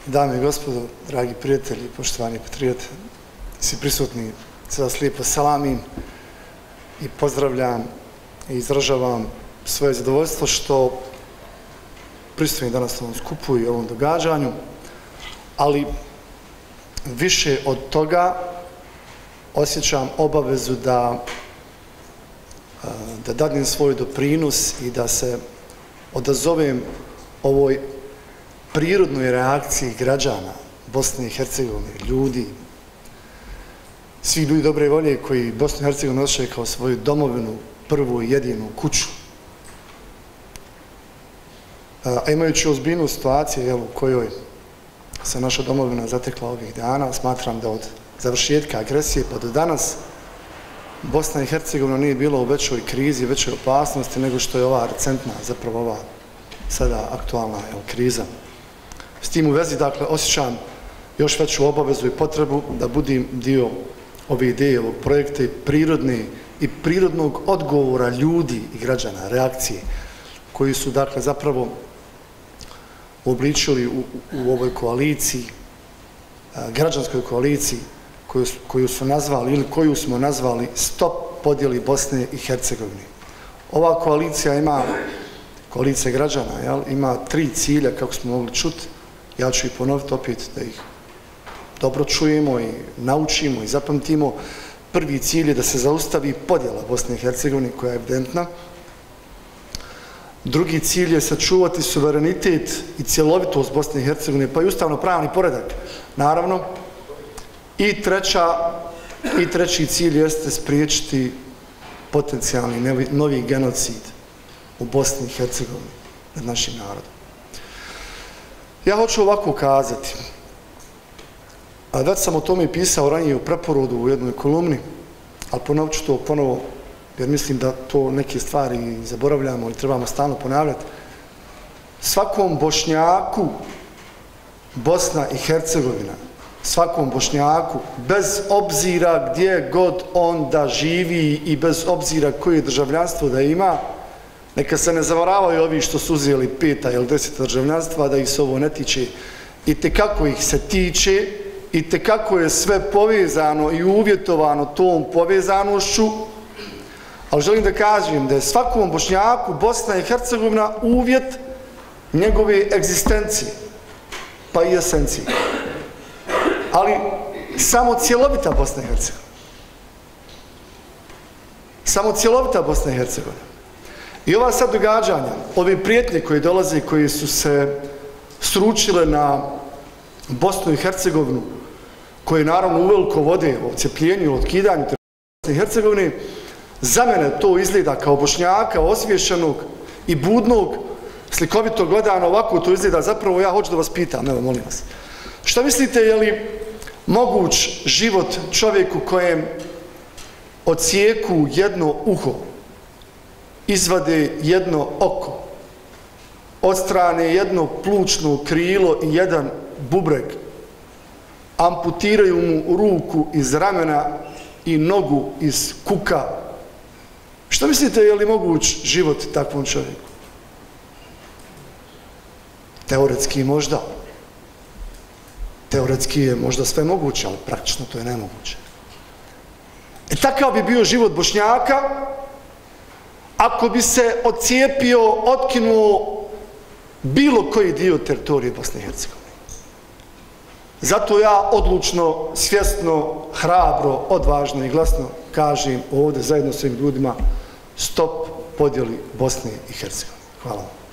Dame i gospodo, dragi prijatelji, poštovani patriote, svi prisutni, sve vas lijepo salamim i pozdravljam i izražavam svoje zadovoljstvo što prisutujem danas na ovom skupu i ovom događanju, ali više od toga osjećam obavezu da dadnem svoj doprinos i da se odazovem ovoj prirodnoj reakciji građana Bosne i Hercegovine, ljudi, svih ljudi dobre volje koji Bosnu i Hercegovinu osjećaju kao svoju domovinu, prvu i jedinu kuću. A imajući ozbiljnu situaciju u kojoj se naša domovina zatekla ovih dana, smatram da od završetka agresije pa do danas Bosna i Hercegovina nije bila u većoj krizi, većoj opasnosti nego što je ova recentna, zapravo ova sada aktualna kriza. S tim u vezi, dakle, osjećam još veću obavezu i potrebu da budem dio ove ideje, ovog projekta i prirodnog odgovora ljudi i građana, reakcije, koji su, dakle, zapravo uobličili u ovoj koaliciji, građanskoj koaliciji, koju su nazvali ili koju smo nazvali Stop podjeli Bosne i Hercegovine. Ova koalicija ima, koalicija građana, ima 3 cilja, kako smo mogli čuti. Ja ću ih ponoviti opet da ih dobro čujemo i naučimo i zapamtimo. Prvi cilj je da se zaustavi podjela Bosne i Hercegovine koja je evidentna. Drugi cilj je sačuvati suverenitet i cjelovitost Bosne i Hercegovine, pa i ustavno-pravni poredak, naravno. I treći cilj jeste spriječiti potencijalni novi genocid u Bosni i Hercegovini nad našim narodom. Ja hoću ovako kazati, a već sam o tome pisao ranije u preporodu u jednoj kolumni, ali ponovit ću to ponovo, jer mislim da to neke stvari zaboravljamo i trebamo stalno ponavljati. Svakom Bošnjaku Bosna i Hercegovina, svakom Bošnjaku, bez obzira gdje god on da živi i bez obzira koje državljanstvo da ima, neka se ne zavaravaju ovi što su uzeli 5. ili 10. državljanstva, da ih se ovo ne tiče. I tekako ih se tiče, i tekako je sve povezano i uvjetovano tom povezanošću, ali želim da kažem da je svakom Bošnjaku Bosna i Hercegovina uvjet njegove egzistencije, pa i esencije. Ali samo cjelovita Bosna i Hercegovina. Samo cjelovita Bosna i Hercegovina. I ova sad događanja, ove prijetnje koje dolaze, koje su se sručile na Bosnu i Hercegovinu, koje naravno uveliko vode o odcepljenju, o otkidanju Bosne i Hercegovine, za mene to izgleda kao Bošnjaka, osviješenog i budnog, slikovito gledano, ovako to izgleda. Zapravo ja hoću da vas pitam, evo molim vas, što mislite, je li moguć život čovjeku kojem odsjeku jedno uho, izvade jedno oko, odstrane jedno plućno krilo i jedan bubreg, amputiraju mu ruku iz ramena i nogu iz kuka? Što mislite, je li moguć život takvom čovjeku? Teoretski možda. Teoretski je možda sve moguće, ali praktično to je nemoguće. Takav bi bio život Bošnjaka ako bi se odcijepio, otkinuo bilo koji dio teritorije Bosne i Hercegovine. Zato ja odlučno, svjesno, hrabro, odvažno i glasno kažem ovdje zajedno s ovim ljudima: stop podjeli Bosne i Hercegovine. Hvala vam.